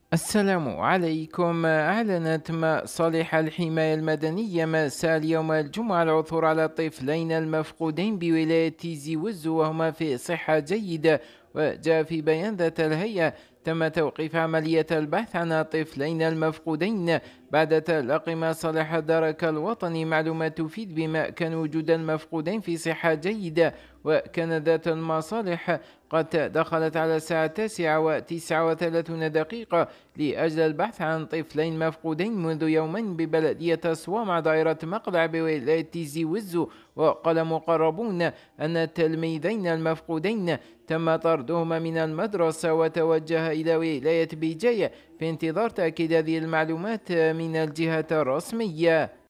السلام عليكم. أعلنت مصالح الحماية المدنية مساء اليوم الجمعة العثور على الطفلين المفقودين بولاية تيزي وزو وهما في صحة جيدة. وجاء في بيان ذات الهيئة: تم توقيف عملية البحث عن الطفلين المفقودين بعد تلقي مصالح الدرك الوطني معلومات تفيد بمكان وجود المفقودين في صحة جيدة. وكان ذات المصالح قد دخلت على الساعة 9:39 لأجل البحث عن طفلين مفقودين منذ يومين ببلدية صوامع دائرة مقلع بولاية تيزي وزو. وقال مقربون أن التلميذين المفقودين تم طردهما من المدرسة وتوجه إلى ولاية بيجاية في انتظار تأكيد هذه المعلومات من الجهة الرسمية.